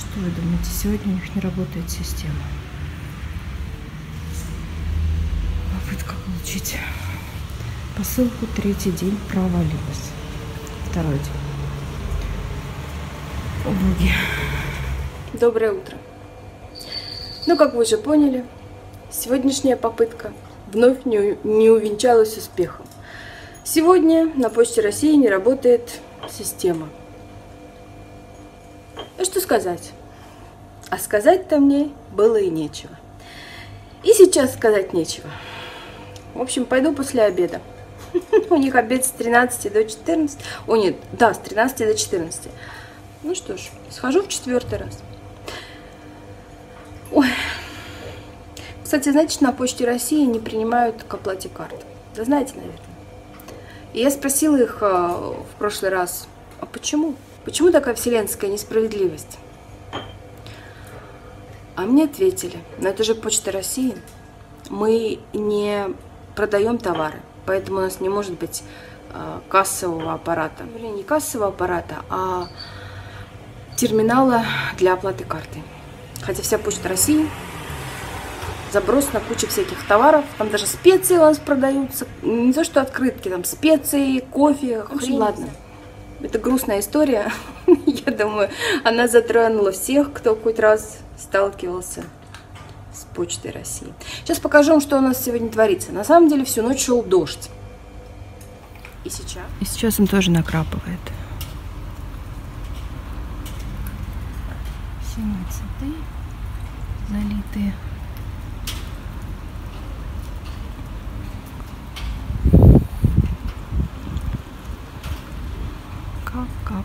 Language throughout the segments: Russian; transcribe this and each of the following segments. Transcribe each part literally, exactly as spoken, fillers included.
Что вы думаете, сегодня у них не работает система? Попытка получить посылку третий день провалилась. Второй день. О, боги. Доброе утро. Ну, как вы уже поняли, сегодняшняя попытка вновь не, не увенчалась успехом. Сегодня на Почте России не работает система. И что сказать? А сказать-то мне было и нечего. И сейчас сказать нечего. В общем, пойду после обеда. У них обед с тринадцати до четырнадцати. О, нет, да, с тринадцати до четырнадцати. Ну что ж, схожу в четвертый раз. Ой. Кстати, знаете, что на Почте России не принимают к оплате карт? Да знаете, наверное. И я спросила их а, в прошлый раз, а почему? Почему такая вселенская несправедливость? А мне ответили, но это же Почта России. Мы не продаем товары, поэтому у нас не может быть а, кассового аппарата. Вернее, не кассового аппарата, а терминала для оплаты карты. Хотя вся Почта России заброс на кучу всяких товаров. Там даже специи у нас продаются. Не то, что открытки, там специи, кофе. В общем, ладно. Это грустная история. Я думаю, она затронула всех, кто хоть раз сталкивался с Почтой России. Сейчас покажу вам, что у нас сегодня творится. На самом деле всю ночь шел дождь. И сейчас? И сейчас он тоже накрапывает. Все мои цветы залитые. Кап-кап.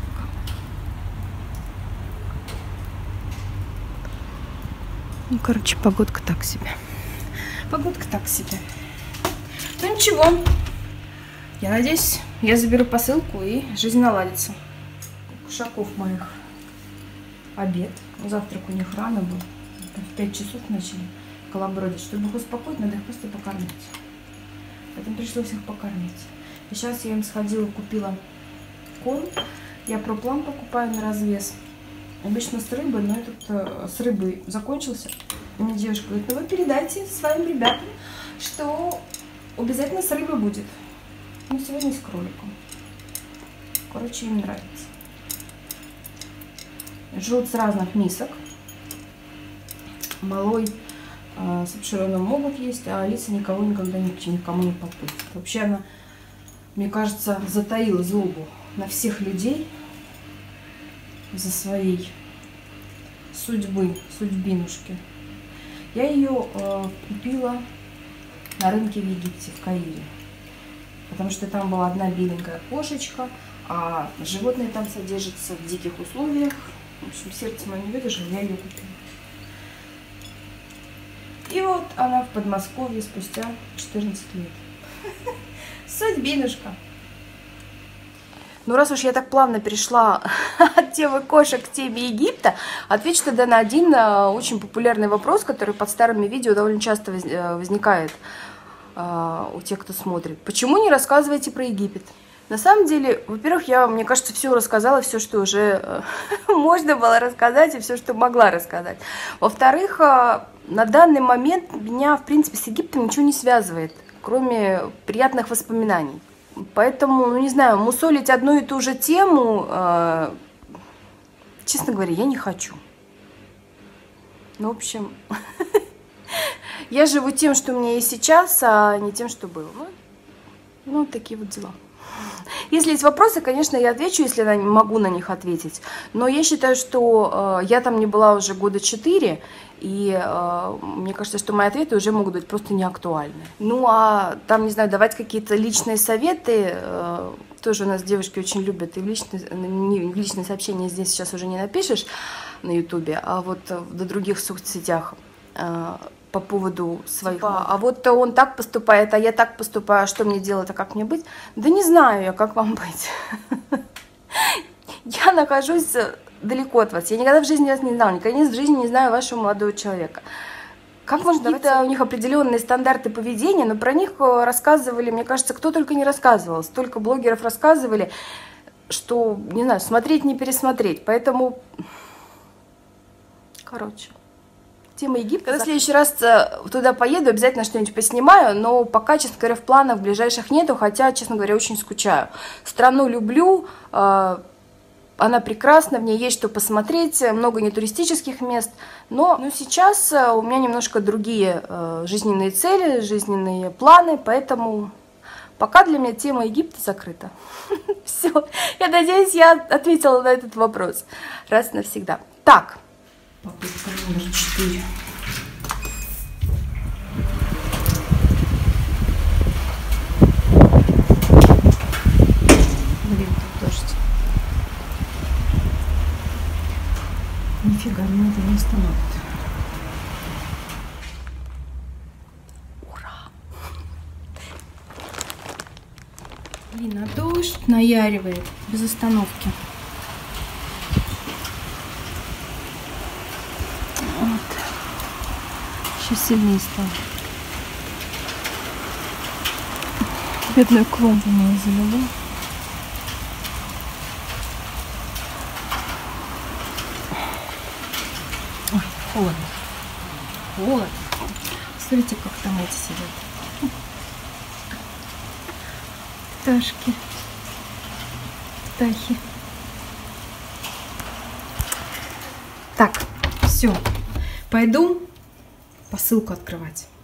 Ну, короче, погодка так себе. Погодка так себе. Ну, ничего. Я надеюсь, я заберу посылку и жизнь наладится. У кошаков моих обед. Завтрак у них рано был. В пять часов начали колобродить. Чтобы их успокоить, надо их просто покормить. Поэтому пришлось их покормить. И сейчас я им сходила, купила корм. Я проплан покупаю на развес. Обычно с рыбой, но этот э, с рыбой закончился. Мне девушка говорит, ну вы передайте своим ребятам, что обязательно с рыбой будет. Ну, сегодня с кроликом. Короче, им нравится. Жрут с разных мисок. Малой э, с обширеным могут есть, а Алиса никого никогда никому не попустит. Вообще она, мне кажется, затаила злобу на всех людей за своей судьбы, судьбинушки. Я ее э, купила на рынке в Египте, в Каире. Потому что там была одна беленькая кошечка, а животные там содержатся в диких условиях. В общем, сердце мое не выдержало, я ее купила. И вот она в Подмосковье спустя четырнадцать лет. Судьбинушка. Ну, раз уж я так плавно перешла от темы кошек к теме Египта, отвечу тогда на один очень популярный вопрос, который под старыми видео довольно часто возникает у тех, кто смотрит. Почему не рассказываете про Египет? На самом деле, во-первых, я, мне кажется, все рассказала, все, что уже можно было рассказать, и все, что могла рассказать. Во-вторых, на данный момент меня, в принципе, с Египтом ничего не связывает, кроме приятных воспоминаний. Поэтому, ну не знаю, мусолить одну и ту же тему, э, честно говоря, я не хочу. Ну, в общем, я живу тем, что у меня есть сейчас, а не тем, что было. Ну, такие вот дела. Если есть вопросы, конечно, я отвечу, если я могу на них ответить. Но я считаю, что э, я там не была уже года четыре, и э, мне кажется, что мои ответы уже могут быть просто неактуальны. Ну, а там, не знаю, давать какие-то личные советы, э, тоже у нас девушки очень любят, и в личные, не, в личные сообщения здесь сейчас уже не напишешь на ютубе, а вот до других соцсетях. Э, по поводу своих. Типа, а вот он так поступает, а я так поступаю, а что мне делать, а как мне быть? Да не знаю я, как вам быть. Я нахожусь далеко от вас. Я никогда в жизни вас не знала, никогда в жизни не знаю вашего молодого человека. Как можно давать? У них определенные стандарты поведения, но про них рассказывали, мне кажется, кто только не рассказывал. Столько блогеров рассказывали, что, не знаю, смотреть, не пересмотреть. Поэтому Короче, тема Египта. Когда в следующий раз туда поеду, обязательно что-нибудь поснимаю, но пока, честно говоря, в планах ближайших нету, хотя, честно говоря, очень скучаю. Страну люблю, она прекрасна, в ней есть что посмотреть, много нетуристических мест, но ну, сейчас у меня немножко другие жизненные цели, жизненные планы, поэтому пока для меня тема Египта закрыта. Все, я надеюсь, я ответила на этот вопрос раз и навсегда. Так. Попытка номер четыре. Блин, тут дождь. Нифига, меня это не остановит. Ура! Блин, а дождь наяривает без остановки. Еще сильнее стало. Бедную клумбу меня залило. Ой, холодно. Холодно. Смотрите, как там эти сидят. Пташки. Птахи. Так, все. Пойду посылку открывать.